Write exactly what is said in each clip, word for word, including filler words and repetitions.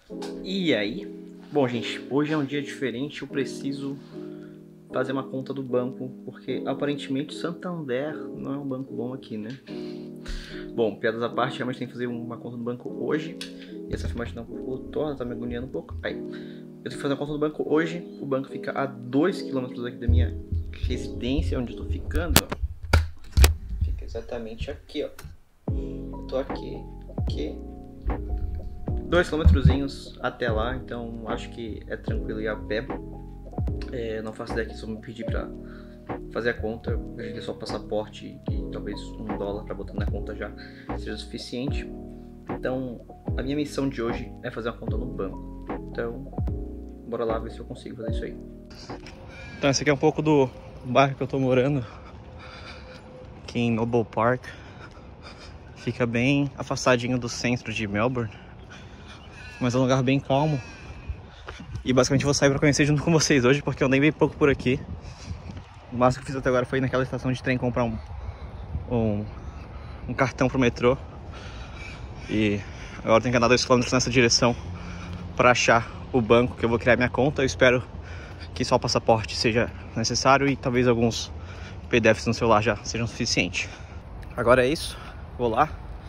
E aí? Bom, gente, hoje é um dia diferente, eu preciso fazer uma conta do banco, porque aparentemente Santander não é um banco bom aqui, né? Bom, piadas à parte, realmente tem que fazer uma conta do banco hoje. E essa filmagem não ficou torta, tá me agoniando um pouco. Aí, eu tenho que fazer uma conta do banco hoje. O banco fica a dois quilômetros aqui da minha residência, onde eu tô ficando, ó. Fica exatamente aqui, ó. Eu tô aqui, aqui. Dois quilômetrozinhos até lá, então acho que é tranquilo ir a pé. É, não faço ideia que se eu me pedir pra fazer a conta, eu acredito que só passaporte e talvez um dólar pra botar na conta já seja suficiente. Então, a minha missão de hoje é fazer uma conta no banco. Então, bora lá ver se eu consigo fazer isso aí. Então, esse aqui é um pouco do bairro que eu tô morando, aqui em Noble Park. Fica bem afastadinho do centro de Melbourne, mas é um lugar bem calmo. E basicamente vou sair pra conhecer junto com vocês hoje, porque eu andei bem pouco por aqui. O máximo que fiz até agora foi ir naquela estação de trem comprar um, um, um cartão pro metrô. E agora tenho que andar dois quilômetros nessa direção para achar o banco que eu vou criar minha conta. Eu espero que só o passaporte seja necessário e talvez alguns P D Fs no celular já sejam suficientes. Agora é isso, vou lá.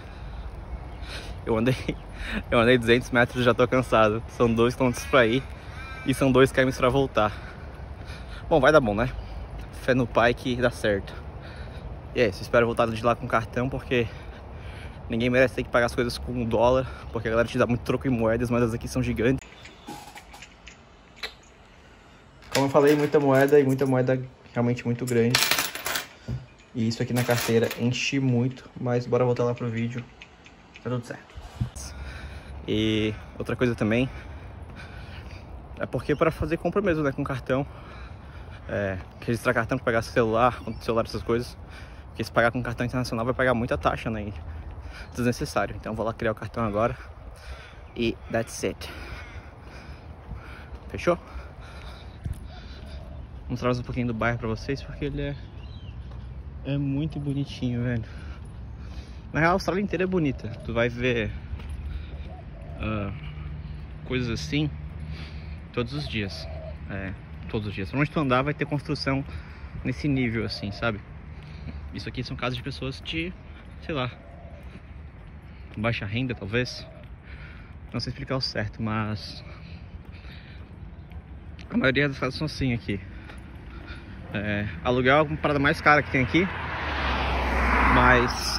Eu andei, eu andei duzentos metros e já tô cansado. São dois quilômetros para ir e são dois quilômetros para voltar. Bom, vai dar bom, né? Fé no pai que dá certo. E é isso, espero voltar de lá com cartão, porque ninguém merece ter que pagar as coisas com um dólar, porque a galera te dá muito troco em moedas, mas as aqui são gigantes. Como eu falei, muita moeda e muita moeda realmente muito grande. E isso aqui na carteira enche muito, mas bora voltar lá pro vídeo. Tá tudo certo. E outra coisa também é porque para fazer compra mesmo, né, com cartão, é, registrar cartão para pagar celular, conta de celular, essas coisas, porque se pagar com cartão internacional vai pagar muita taxa, né, desnecessário. Então vou lá criar o cartão agora e that's it. Fechou? Vou mostrar mais um pouquinho do bairro para vocês, porque ele é é muito bonitinho, velho. Na real, a Austrália inteira é bonita. Tu vai ver uh, coisas assim todos os dias. É, todos os dias. Pra onde tu andar vai ter construção nesse nível assim, sabe? Isso aqui são casas de pessoas de, sei lá, baixa renda talvez. Não sei explicar o certo, mas a maioria das casas são assim aqui. É, aluguel é uma parada mais cara que tem aqui, mas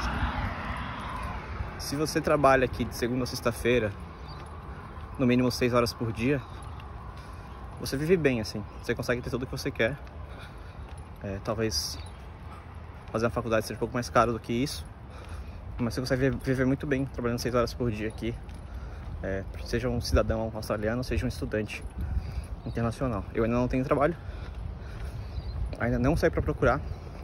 se você trabalha aqui de segunda a sexta-feira, no mínimo seis horas por dia, você vive bem assim. Você consegue ter tudo o que você quer. É, talvez fazer uma faculdade seja um pouco mais caro do que isso, mas você consegue viver muito bem trabalhando seis horas por dia aqui. É, seja um cidadão australiano, seja um estudante internacional. Eu ainda não tenho trabalho, ainda não saí para procurar,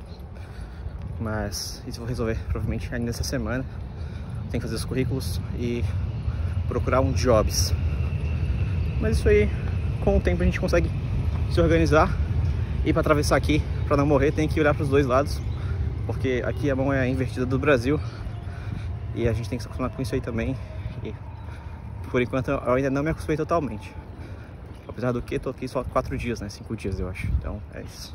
mas isso eu vou resolver provavelmente ainda nessa semana. Tem que fazer os currículos e procurar um jobs. Mas isso aí, com o tempo a gente consegue se organizar. E para atravessar aqui, para não morrer, tem que olhar para os dois lados, porque aqui a mão é invertida do Brasil e a gente tem que se acostumar com isso aí também. E por enquanto eu ainda não me acostumei totalmente, apesar do que tô aqui só quatro dias, né? Cinco dias eu acho. Então é isso.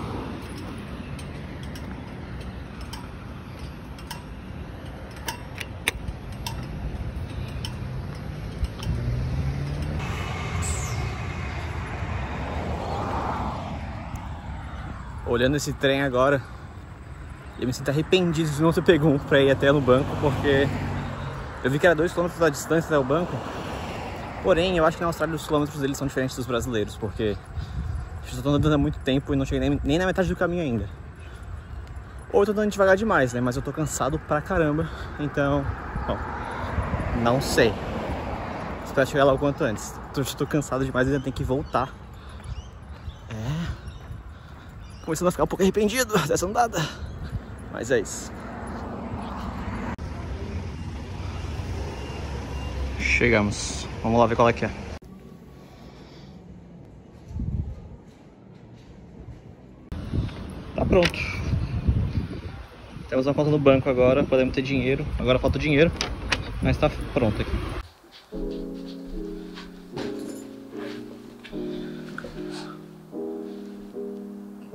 Olhando esse trem agora, eu me sinto arrependido de não ter pego um pra ir até no banco, porque eu vi que era dois quilômetros da distância até o banco. Porém, eu acho que na Austrália os quilômetros deles são diferentes dos brasileiros, porque eu estou andando há muito tempo e não cheguei nem, nem na metade do caminho ainda. Ou eu tô andando devagar demais, né? Mas eu tô cansado pra caramba, então, bom, não sei. Espero chegar lá o quanto antes. Tô, tô cansado demais e ainda tenho que voltar. É... Começando a ficar um pouco arrependido dessa andada, mas é isso. Chegamos, vamos lá ver qual é que é. Tá pronto. Temos uma conta no banco agora, podemos ter dinheiro. Agora falta dinheiro, mas tá pronto aqui.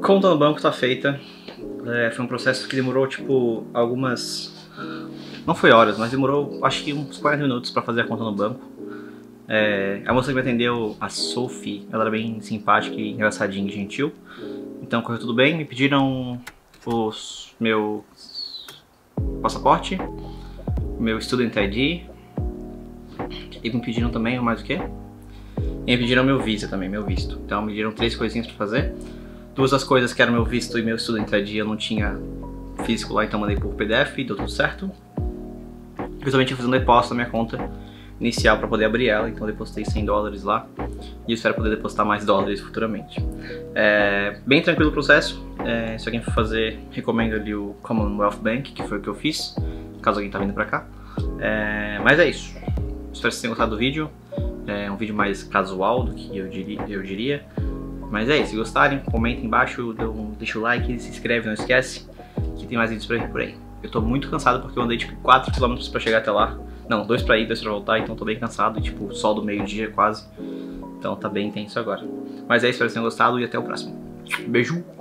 Conta no banco tá feita. É, foi um processo que demorou, tipo, algumas... Não foi horas, mas demorou, acho que uns quarenta minutos pra fazer a conta no banco. É, a moça que me atendeu, a Sophie, ela era bem simpática e engraçadinha e gentil. Então correu tudo bem, me pediram os meu passaporte, meu Student I D, e me pediram também mais o quê? E me pediram meu visa também, meu visto. Então me pediram três coisinhas pra fazer. Duas das coisas que eram meu visto e meu Student I D eu não tinha físico lá, então mandei por P D F e deu tudo certo. Eu também tinha que fazer um depósito na minha conta inicial para poder abrir ela, então eu depositei cem dólares lá e eu espero poder depositar mais dólares futuramente. É bem tranquilo o processo, é, se alguém for fazer, recomendo ali o Commonwealth Bank, que foi o que eu fiz, caso alguém tá vindo pra cá. É, mas é isso, espero que vocês tenham gostado do vídeo, é um vídeo mais casual do que eu diria, eu diria. Mas é isso, se gostarem, comentem embaixo, deixa o like, se inscreve, não esquece, que tem mais vídeos pra vir por aí. Eu tô muito cansado porque eu andei tipo quatro quilômetros pra chegar até lá. Não, dois pra ir, dois pra voltar, então tô bem cansado, tipo, sol do meio-dia quase. Então tá bem intenso agora. Mas é isso, espero que vocês tenham gostado e até o próximo. Beijo!